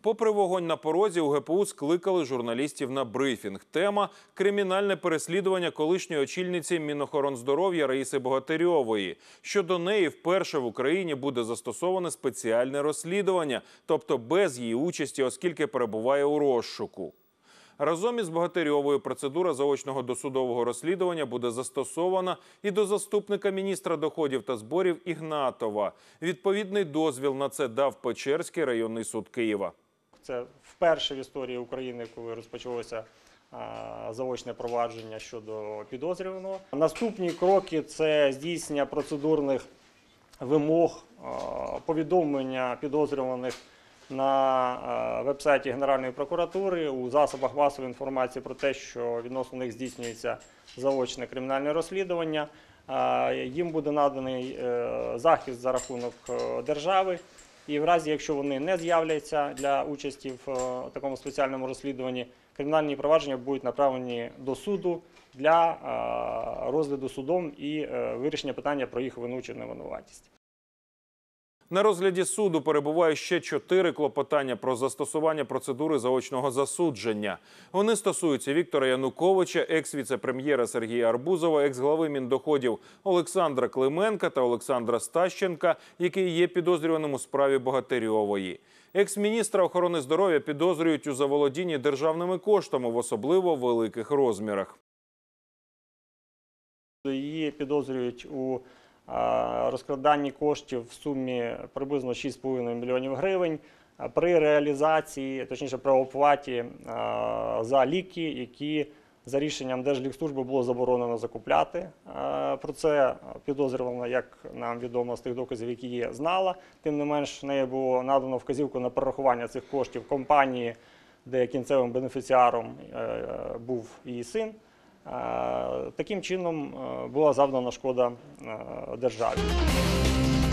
Попри вогонь на порозі, у ГПУ скликали журналістів на брифінг. Тема – кримінальне переслідування колишньої очільниці Мінохорондздоров'я Раїси Богатирьової. Щодо неї вперше в Україні буде застосоване спеціальне розслідування, тобто без її участі, оскільки перебуває у розшуку. Разом із Богатирьовою процедура заочного досудового розслідування буде застосована і до заступника міністра доходів та зборів Ігнатова. Відповідний дозвіл на це дав Печерський районний суд Києва. Це вперше в історії України, коли розпочалося заочне провадження щодо підозрюваного. Наступні кроки – це здійснення процедурних вимог, повідомлення підозрюваних на веб-сайті Генеральної прокуратури, у засобах масової інформації про те, що відносно них здійснюється заочне кримінальне розслідування. Їм буде наданий захист за рахунок держави. І в разі, якщо вони не з'являться для участі в такому спеціальному розслідуванні, кримінальні провадження будуть направлені до суду для розгляду судом і вирішення питання про їх вину чи невинуватість. На розгляді суду перебуває ще 4 клопотання про застосування процедури заочного засудження. Вони стосуються Віктора Януковича, екс-віце-прем'єра Сергія Арбузова, екс-глави Міндоходів Олександра Клименка та Олександра Стащенка, який є підозрюваним у справі Богатирьової. Екс-міністра охорони здоров'я підозрюють у заволодінні державними коштами в особливо великих розмірах. Її підозрюють у розкраданні коштів в сумі приблизно 6,5 мільйонів гривень при реалізації, точніше при оплаті за ліки, які за рішенням Держлікслужби було заборонено закупляти. Про це підозрювана, як нам відомо з тих доказів, які є, знала. Тим не менш, нею було надано вказівку на перерахування цих коштів компанії, де кінцевим бенефіціаром був її син. Таким чином була завдана шкода державі.